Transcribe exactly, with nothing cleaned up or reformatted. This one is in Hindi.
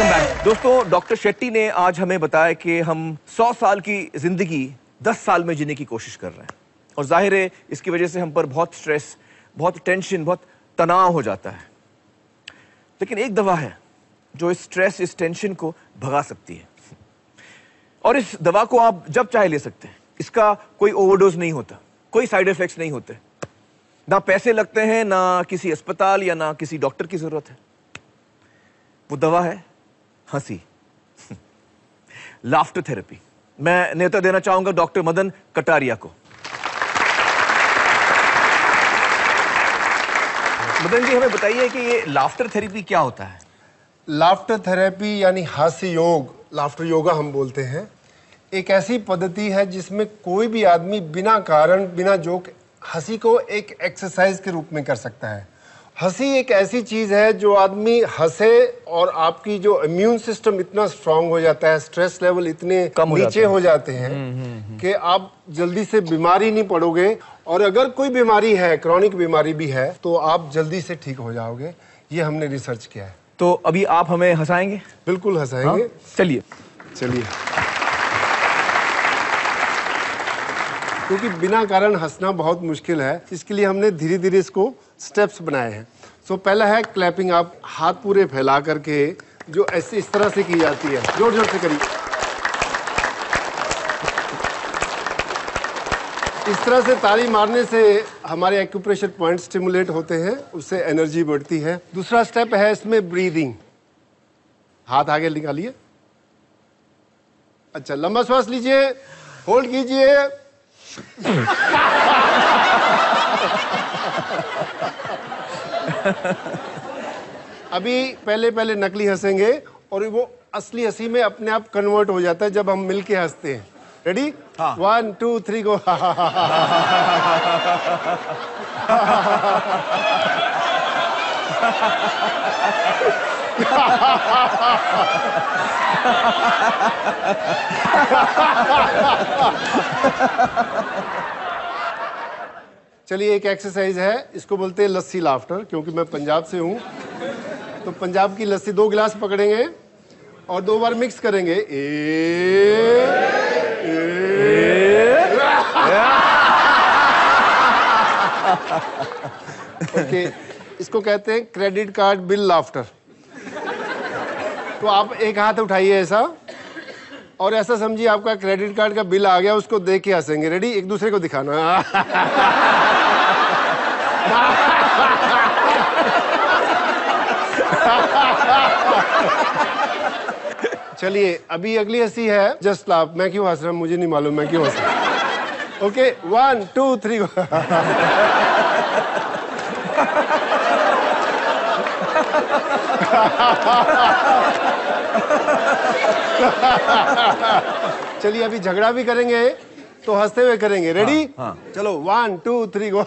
वेलकम बैक दोस्तों। डॉक्टर शेट्टी ने आज हमें बताया कि हम सौ साल की जिंदगी दस साल में जीने की कोशिश कर रहे हैं और जाहिर है इसकी वजह से हम पर बहुत स्ट्रेस, बहुत टेंशन, बहुत तनाव हो जाता है। लेकिन एक दवा है जो इस स्ट्रेस, इस टेंशन को भगा सकती है और इस दवा को आप जब चाहे ले सकते हैं। इसका कोई ओवरडोज नहीं होता, कोई साइड इफेक्ट्स नहीं होते, ना पैसे लगते हैं, ना किसी अस्पताल या ना किसी डॉक्टर की जरूरत है। वो दवा है हंसी, लाफ्टर थेरेपी। मैं नेता देना चाहूंगा डॉक्टर मदन कटारिया को। मदन जी, हमें बताइए कि ये लाफ्टर थेरेपी क्या होता है? लाफ्टर थेरेपी यानी हास्य योग, लाफ्टर योगा हम बोलते हैं, एक ऐसी पद्धति है जिसमें कोई भी आदमी बिना कारण, बिना जोक हंसी को एक एक्सरसाइज के रूप में कर सकता है। हंसी एक ऐसी चीज है जो आदमी हंसे और आपकी जो इम्यून सिस्टम इतना स्ट्रांग हो जाता है, स्ट्रेस लेवल इतने कम नीचे हो जाते हैं कि आप जल्दी से बीमारी नहीं पड़ोगे, और अगर कोई बीमारी है, क्रॉनिक बीमारी भी है, तो आप जल्दी से ठीक हो जाओगे। ये हमने रिसर्च किया है। तो अभी आप हमें हंसाएंगे? बिल्कुल हंसाएंगे। चलिए चलिए। क्योंकि बिना कारण हंसना बहुत मुश्किल है, इसके लिए हमने धीरे धीरे इसको स्टेप्स बनाए हैं। सो पहला है क्लैपिंग। आप हाथ पूरे फैला करके, जो ऐसे इस तरह से की जाती है, जोर जोर से करिए। इस तरह से ताली मारने से हमारे एक्यूप्रेशर पॉइंट स्टिमुलेट होते हैं, उससे एनर्जी बढ़ती है। दूसरा स्टेप है इसमें ब्रीदिंग। हाथ आगे निकालिए। अच्छा, लंबा श्वास लीजिए, होल्ड कीजिए। अभी पहले पहले नकली हंसेंगे और वो असली हंसी में अपने आप कन्वर्ट हो जाता है जब हम मिलके हंसते हैं। रेडी? हाँ। One two three go. चलिए, एक एक्सरसाइज है, इसको बोलते हैं लस्सी लाफ्टर। क्योंकि मैं पंजाब से हूं, तो पंजाब की लस्सी दो गिलास पकड़ेंगे और दो बार मिक्स करेंगे। ए, ए, ओके, इसको कहते हैं क्रेडिट कार्ड बिल लाफ्टर। तो आप एक हाथ उठाइए ऐसा, और ऐसा समझिए आपका क्रेडिट कार्ड का बिल आ गया, उसको देख के हंसेंगे। रेडी? एक दूसरे को दिखाना। चलिए, अभी अगली हंसी है जस्ट लाफ। मैं क्यों हंस रहा हूं मुझे नहीं मालूम, मैं क्यों हंस रहा हूं। Okay, one two three go. चलिए, अभी झगड़ा भी करेंगे तो हंसते हुए करेंगे। रेडी? हाँ, हाँ। चलो, वन टू थ्री गो।